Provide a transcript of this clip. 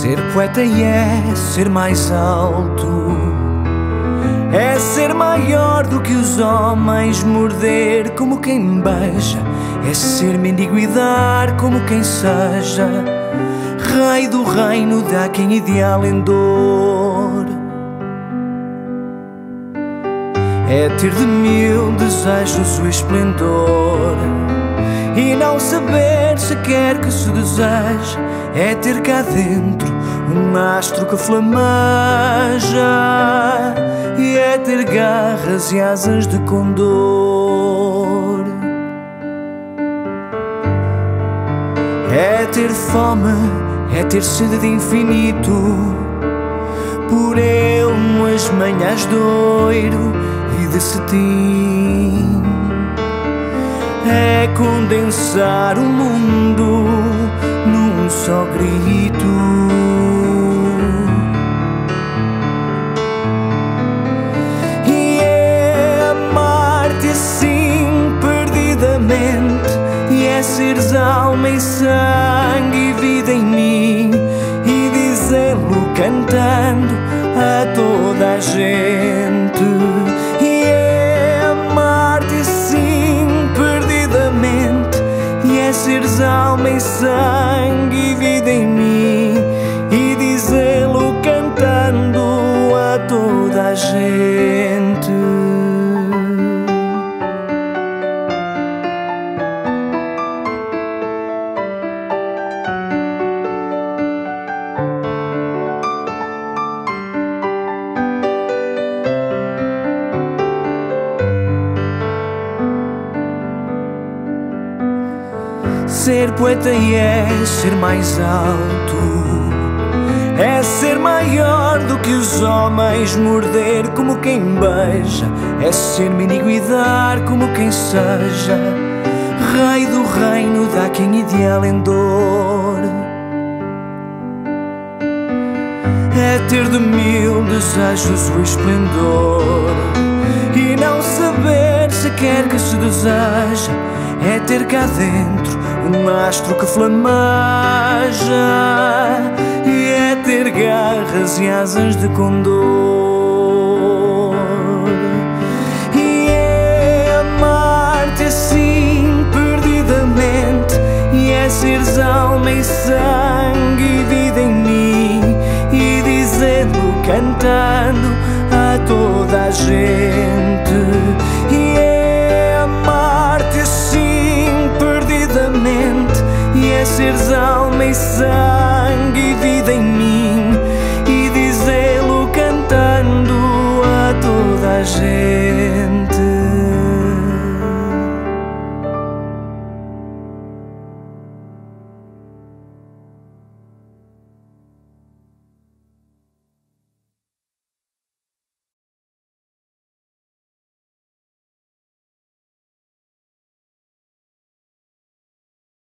Ser poeta é ser mais alto, é ser maior do que os homens, morder como quem beija, é ser mendigo e dar como quem seja, rei do reino dá quem ideal em dor. É ter de mil desejos o esplendor e não saber sequer que se deseja, é ter cá dentro um astro que flameja, e é ter garras e asas de condor. É ter fome, é ter sede de infinito, por ele umas manhãs de ouro e de cetim. É condensar o mundo num só grito. E é amar-te assim perdidamente, e é seres alma e sangue e vida em mim, e dizê-lo cantando a toda a gente. E é amar-te assim perdidamente, e é seres alma e sangue e vida em mim, e dizê-lo cantando a toda a gente. Ser poeta é ser mais alto, é ser maior do que os homens, morder como quem beija, é ser mendigo e dar como quem seja, rei do reino dá quem ideal em dor. É ter de mil desejos o esplendor e não saber sequer que se deseja, é ter cá dentro um astro que flameja, e é ter garras e asas de condor. E é amar-te assim perdidamente, e é seres alma e sangue e vida em mim, e dizê-lo cantando a toda a gente. E é amar-te assim perdidamente, e é seres alma e sangue e vida em mim, e dizê-lo cantando a toda a gente.